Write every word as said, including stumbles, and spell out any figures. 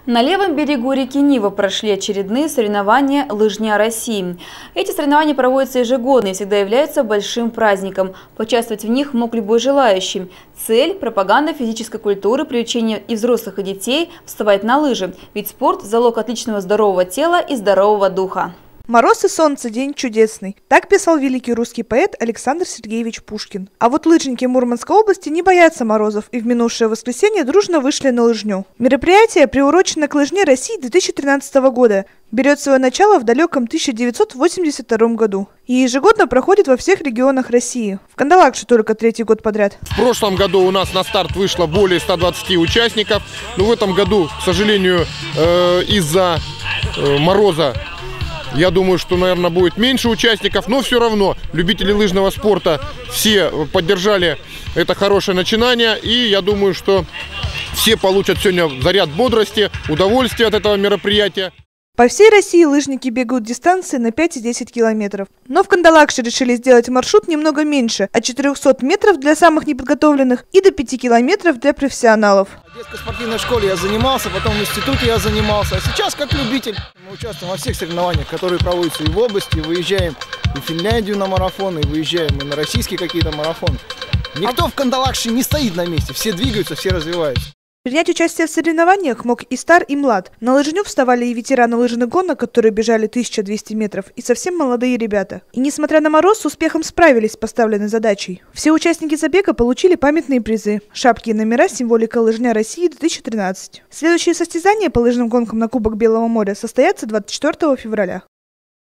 На левом берегу реки Нива прошли очередные соревнования «Лыжня России». Эти соревнования проводятся ежегодно и всегда являются большим праздником. Поучаствовать в них мог любой желающий. Цель – пропаганда физической культуры, привлечение и взрослых, и детей вставать на лыжи. Ведь спорт – залог отличного здорового тела и здорового духа. Мороз и солнце – день чудесный. Так писал великий русский поэт Александр Сергеевич Пушкин. А вот лыжники Мурманской области не боятся морозов и в минувшее воскресенье дружно вышли на лыжню. Мероприятие приурочено к Лыжне России две тысячи тринадцатого года. Берет свое начало в далеком тысяча девятьсот восемьдесят втором году. И ежегодно проходит во всех регионах России. В Кандалакше только третий год подряд. В прошлом году у нас на старт вышло более ста двадцати участников. Но в этом году, к сожалению, э, из-за э, мороза, я думаю, что, наверное, будет меньше участников, но все равно любители лыжного спорта все поддержали это хорошее начинание. И я думаю, что все получат сегодня заряд бодрости, удовольствия от этого мероприятия. По всей России лыжники бегают дистанции на пять и десять километров. Но в Кандалакше решили сделать маршрут немного меньше, от четырёхсот метров для самых неподготовленных и до пяти километров для профессионалов. В детской спортивной школе я занимался, потом в институте я занимался, а сейчас как любитель. Мы участвуем во всех соревнованиях, которые проводятся и в области, выезжаем и в Финляндию на марафоны, и выезжаем и на российские какие-то марафоны. Никто в Кандалакше не стоит на месте, все двигаются, все развиваются. Принять участие в соревнованиях мог и стар, и млад. На лыжню вставали и ветераны лыжных гонок, которые бежали тысячу двести метров, и совсем молодые ребята. И несмотря на мороз, с успехом справились с поставленной задачей. Все участники забега получили памятные призы. Шапки и номера с символикой «Лыжня России две тысячи тринадцать». Следующие состязания по лыжным гонкам на Кубок Белого моря состоятся двадцать четвёртого февраля.